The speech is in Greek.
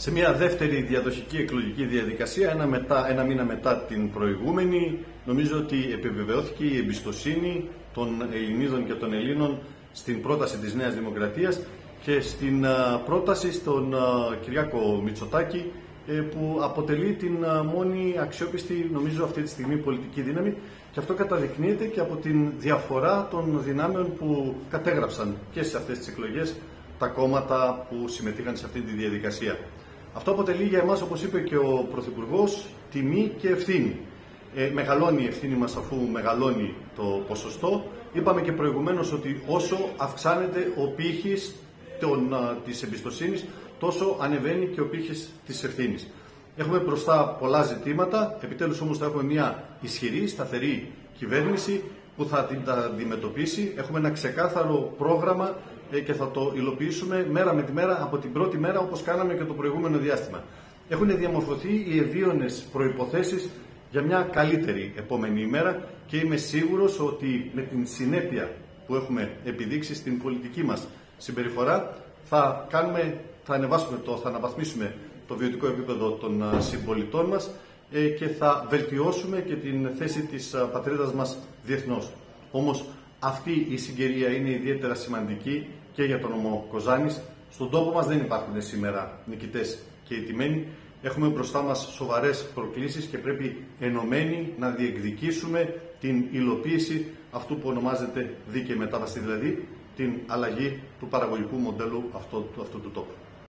σε μια δεύτερη διαδοχική εκλογική διαδικασία, ένα μήνα μετά την προηγούμενη, νομίζω ότι επιβεβαιώθηκε η εμπιστοσύνη των Ελληνίδων και των Ελλήνων στην πρόταση της Νέας Δημοκρατίας και στην πρόταση στον Κυριάκο Μητσοτάκη, που αποτελεί την μόνη αξιόπιστη, νομίζω, αυτή τη στιγμή πολιτική δύναμη, και αυτό καταδεικνύεται και από την διαφορά των δυνάμεων που κατέγραψαν και σε αυτές τις εκλογές τα κόμματα που συμμετείχαν σε αυτή τη διαδικασία. Αυτό αποτελεί για εμάς, όπως είπε και ο Πρωθυπουργός, τιμή και ευθύνη. Μεγαλώνει η ευθύνη μας αφού μεγαλώνει το ποσοστό. Είπαμε και προηγουμένως ότι όσο αυξάνεται ο πύχης της εμπιστοσύνης, τόσο ανεβαίνει και ο πύχης της ευθύνης. Έχουμε μπροστά πολλά ζητήματα, επιτέλους όμως θα έχουμε μια ισχυρή, σταθερή κυβέρνηση που θα την αντιμετωπίσει. Έχουμε ένα ξεκάθαρο πρόγραμμα και θα το υλοποιήσουμε μέρα με τη μέρα, από την πρώτη μέρα, όπως κάναμε και το προηγούμενο διάστημα. Έχουν διαμορφωθεί οι ευίωνες προϋποθέσεις για μια καλύτερη επόμενη ημέρα και είμαι σίγουρος ότι με την συνέπεια που έχουμε επιδείξει στην πολιτική μας συμπεριφορά θα αναβαθμίσουμε το βιωτικό επίπεδο των συμπολιτών μας και θα βελτιώσουμε και την θέση της πατρίδας μας διεθνώς. Όμως αυτή η συγκαιρία είναι ιδιαίτερα σημαντική και για τον νομό Κοζάνης. Στον τόπο μας δεν υπάρχουν σήμερα νικητές και ηττημένοι. Έχουμε μπροστά μας σοβαρές προκλήσεις και πρέπει ενωμένοι να διεκδικήσουμε την υλοποίηση αυτού που ονομάζεται δίκαιη μετάβαση, δηλαδή την αλλαγή του παραγωγικού μοντέλου αυτού του τόπου.